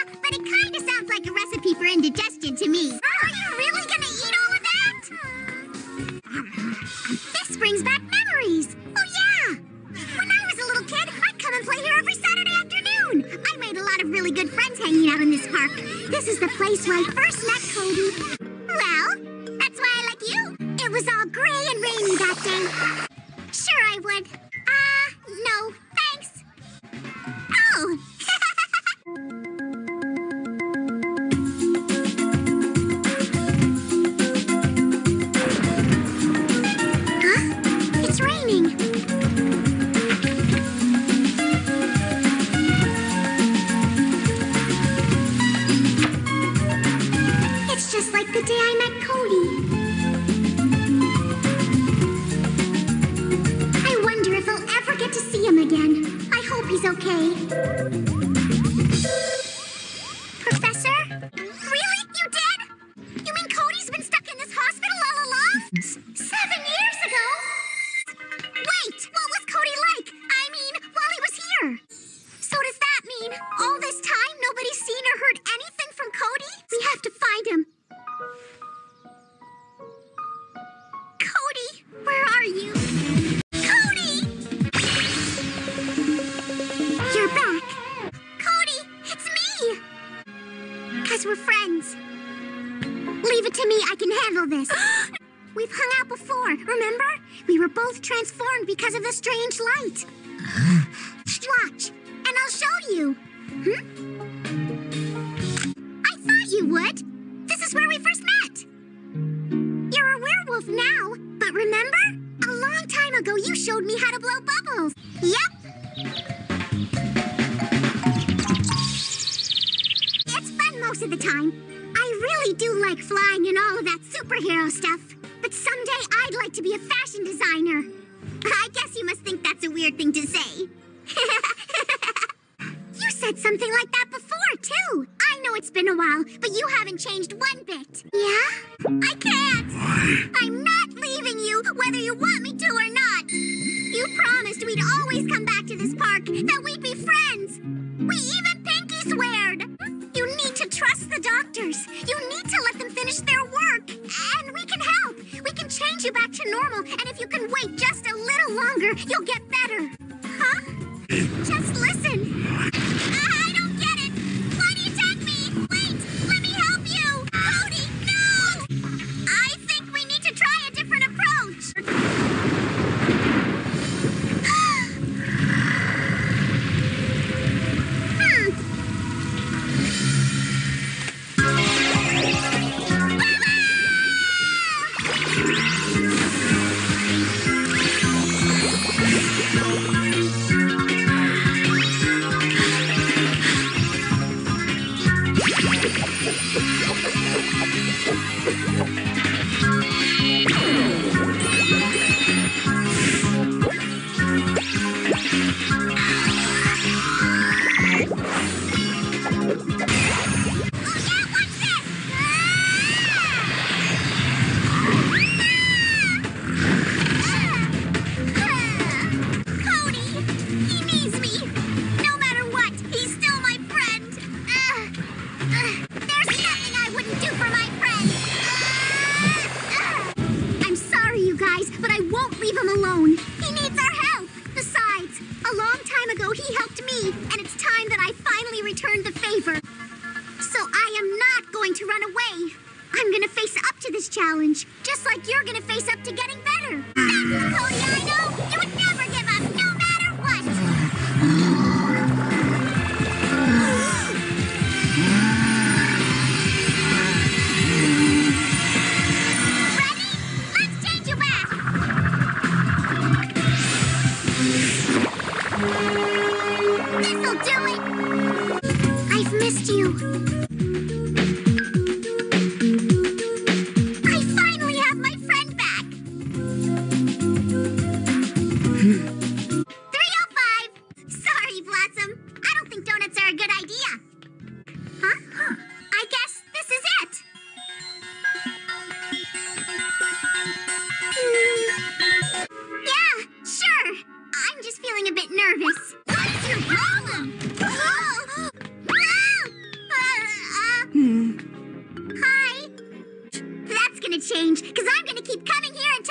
but it kind of sounds like a recipe for indigestion to me. Are you really gonna eat all of that? This brings back memories. Oh, yeah. When I was a little kid, I'd come and play here every Saturday afternoon. I made a lot of really good friends hanging out in this park. This is the place where I first met Cody. Well, that's why I like you. It was all gray and rainy that day. Sure I would. No, thanks. Oh. Huh? It's raining. It's just like the day I met Cody. I wonder if I'll ever get to see him again. I hope he's okay. Professor? Really? You did? You mean Cody's been stuck in this hospital all along? 7 years ago? Wait, what was Cody like? I mean, while he was here. So does that mean all this time nobody's seen or heard anything from Cody? We have to find him. Cody, where are you? Cody! You're back. Cody, it's me. Because we're friends. Leave it to me, I can handle this. We've hung out before, remember? We were both transformed because of the strange light. Watch, and I'll show you. I thought you would. This is where we first met. You're a werewolf now, but remember? A long time ago, you showed me how to blow bubbles. Yep. It's fun most of the time. I really do like flying and all of that superhero stuff. But someday I'd like to be a fashion designer. I guess you must think that's a weird thing to say. You said something like that before, too. I know it's been a while, but you haven't changed one bit. Yeah? I can't. I'm not leaving you, whether you want me to or not. You promised we'd always come back to this park, that we'd be friends. We even pinky sweared. You need to trust the doctors. You need to let them finish their work. And we can help. We can change you back to normal. And if you can wait just a little longer, you'll get better. Huh? Just listen. I don't get it. Why do you attack me? Wait, let me help you. Cody, no! I think we need to try a different approach. Challenge, just like you're gonna face up to getting better. That's the Cody I know. You would never give up, no matter what. Ready? Let's change you back. This'll do it. I've missed you. gonna change, because I'm gonna keep coming here until